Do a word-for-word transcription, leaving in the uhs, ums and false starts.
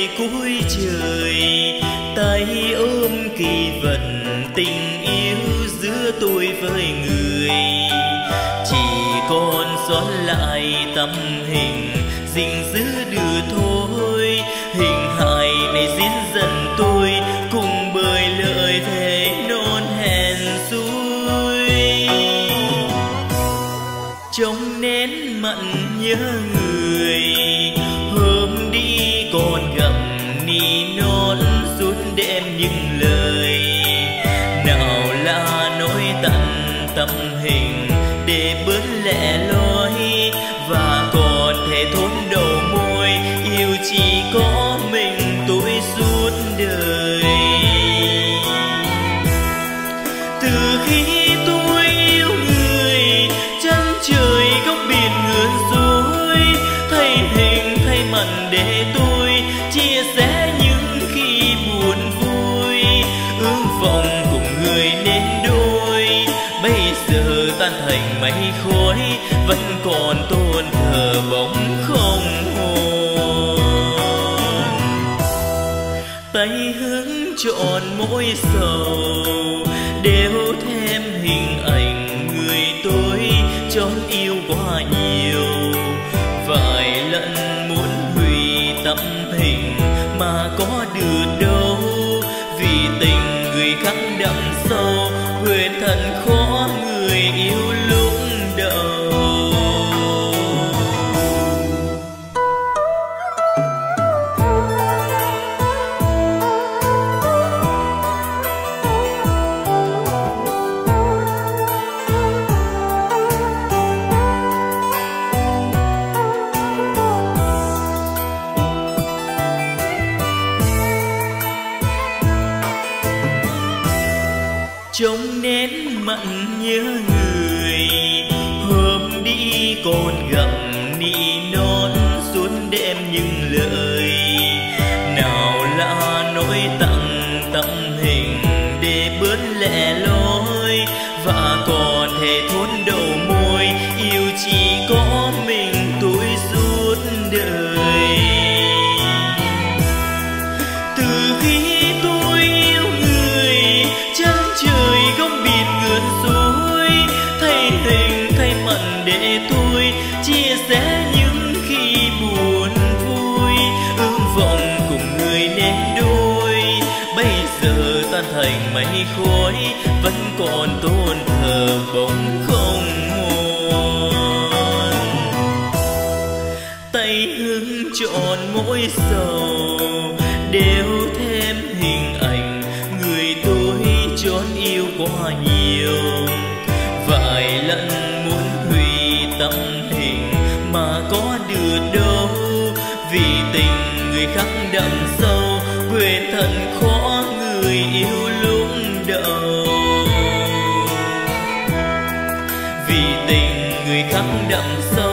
cuối trời, tay ôm kỳ vật tình yêu giữa tôi với người. Chỉ còn sót lại tâm hình gìn giữ đưa thôi, hình hài này diễn dần tôi cùng bởi lời thề non hẹn xuôi. Trong nén mặn nhớ người, hôm đi còn gặp ni non suốt đêm những lời. Nào là nỗi tận tâm hình để bớt lẻ loi, và còn thể thốn đầu môi yêu chỉ có mình tôi suốt đời. Từ khi tôi yêu người, chân trời góc biển ngược dối, thay hình thay mặt để tôi chia sẻ những khi buồn vui. Ước vọng cùng người nên đôi, bây giờ tan thành mây khói, vẫn còn tôn thờ bóng không hồn. Tay hướng trọn mỗi sầu, đều thêm hình ảnh người tôi chót yêu quá nhiều. Vài lần muốn hủy tâm hình mà có được đâu, vì tình người khắc đậm sâu, quên thật khó người yêu lúc đầu. Trong nén mặn nhớ người, hôm đi còn gặp ni non suốt đêm những lời. Nào là nỗi tặng tâm hình để bớt lẻ loi, và còn thể thốn đầu môi yêu chỉ có mình tôi suốt đời. Từ khi tôi yêu người, chân trời góc biển ngược dối, thay hình thay mặt để tôi chia sẻ những khi buồn vui. Ước vọng cùng người nên đôi, bây giờ tan thành mây khói, vẫn còn tôn thờ bóng không hồn. Tay hứng trọn mỗi sầu, đều thêm hình ảnh người tôi chót yêu quá nhiều. Vài lần muốn hủy tâm hình mà có được đâu, vì tình người khắc đậm sâu, quên thật khó người yêu lúc đầu. Vì tình người khắc đậm sâu,